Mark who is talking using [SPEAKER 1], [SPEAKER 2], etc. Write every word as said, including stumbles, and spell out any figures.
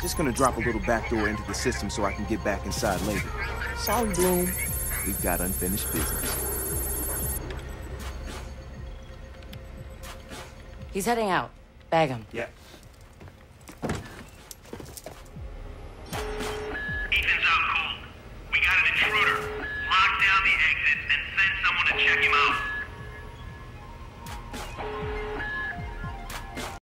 [SPEAKER 1] Just gonna drop a little backdoor into the system so I can get back inside later. Sorry, Bloom. We've got unfinished business.
[SPEAKER 2] He's heading out. Bag him.
[SPEAKER 1] Yeah.